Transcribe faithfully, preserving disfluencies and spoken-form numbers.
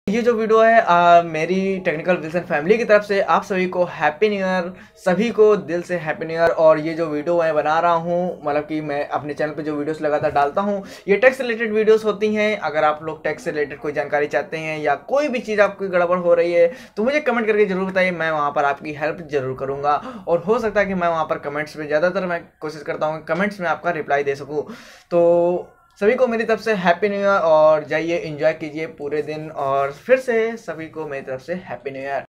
ये जो वीडियो है आ, मेरी टेक्निकल विल्सन फैमिली की तरफ से आप सभी को हैप्पी न्यू ईयर, सभी को दिल से हैप्पी न्यू ईयर। और ये जो वीडियो मैं बना रहा हूँ, मतलब कि मैं अपने चैनल पे जो वीडियोस लगातार डालता हूँ, ये टैक्स रिलेटेड वीडियोस होती हैं। अगर आप लोग टैक्स से रिलेटेड कोई जानकारी चाहते हैं या कोई भी चीज़ आपकी गड़बड़ हो रही है तो मुझे कमेंट करके जरूर बताइए, मैं वहाँ पर आपकी हेल्प जरूर करूँगा। और हो सकता है कि मैं वहाँ पर कमेंट्स में ज़्यादातर मैं कोशिश करता हूँ कमेंट्स में आपका रिप्लाई दे सकूँ। तो सभी को मेरी तरफ से हैप्पी न्यू ईयर, और जाइए एंजॉय कीजिए पूरे दिन। और फिर से सभी को मेरी तरफ से हैप्पी न्यू ईयर।